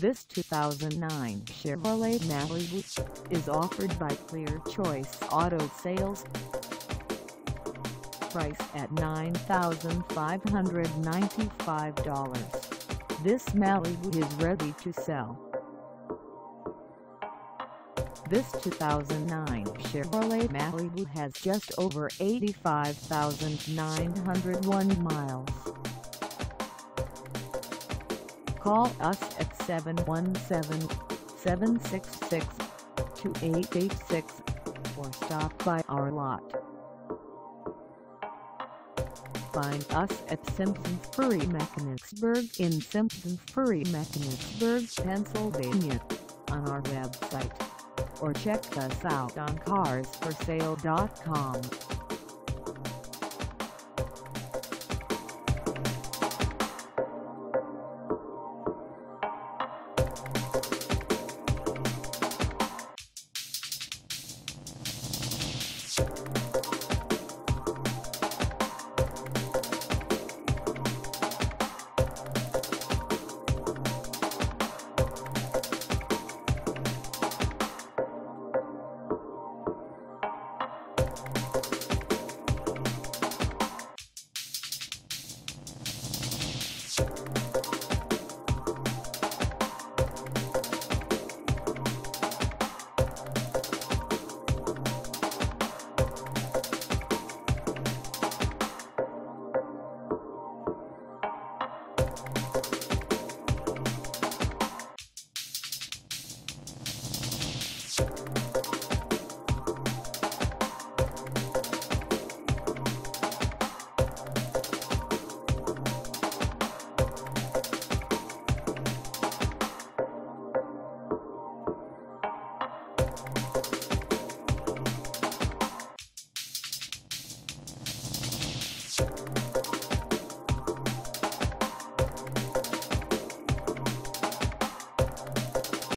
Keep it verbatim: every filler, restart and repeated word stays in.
This two thousand nine Chevrolet Malibu is offered by Clear Choice Auto Sales. Price at nine thousand five hundred ninety-five dollars. This Malibu is ready to sell. This two thousand nine Chevrolet Malibu has just over eighty-five thousand nine hundred one miles. Call us at seven one seven, seven six six, two eight eight six or stop by our lot. Find us at Simpson Ferry Mechanicsburg in Simpson Ferry Mechanicsburg, Pennsylvania, on our website, or check us out on cars for sale dot com. You